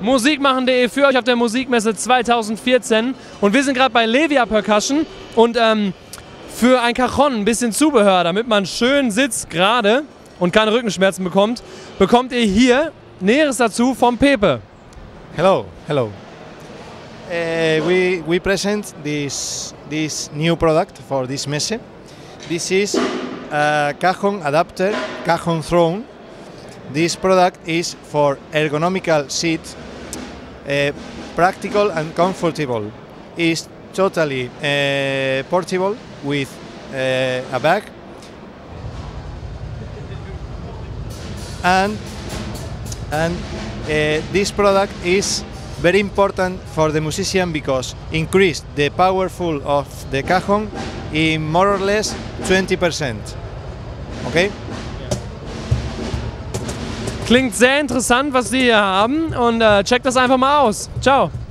musikmachen.de für euch auf der Musikmesse 2014 und wir sind gerade bei Levia Percussion und für ein Cajon, ein bisschen Zubehör, damit man schön sitzt gerade und keine Rückenschmerzen bekommt, bekommt ihr hier Näheres dazu vom Pepe. Hello, hello. We present this new product for this messe. This is a cajon adapter, cajon throne. This product is for ergonomical seat, practical and comfortable. It's totally portable with a bag, and this product is very important for the musician because increase the powerful of the cajon in more or less 20%. Okay? Klingt sehr interessant, was die hier haben und checkt das einfach mal aus. Ciao!